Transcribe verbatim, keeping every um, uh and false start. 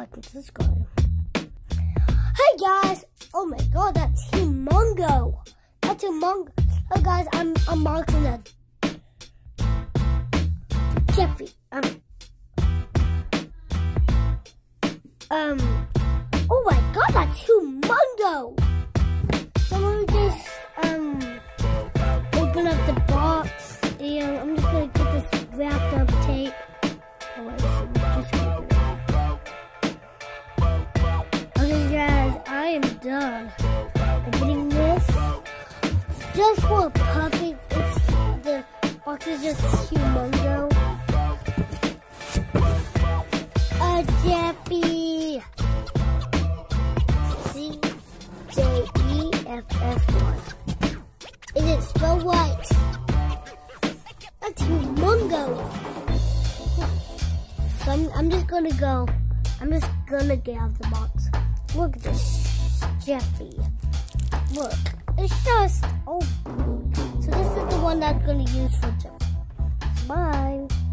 like, and subscribe. Hey guys! Oh my god, that's humongo! That's humongo! Hey guys, I'm I'm marking that Jeffy. Um Um Oh my god, that's humongo! So let me just um open up the box, and I'm just gonna get this wrapped up tape. Oh wait, so just open it. Okay guys, I am done opening this. Just for a puppy, it's, the box is just humongo. A Jeffy. C J E F F Y. Is it spelled right? That's humongo. So I'm, I'm just gonna go. I'm just gonna get out of the box. Look at this Jeffy. Look, it's just oh. So this is the one that I'm gonna use for Jeff. Bye.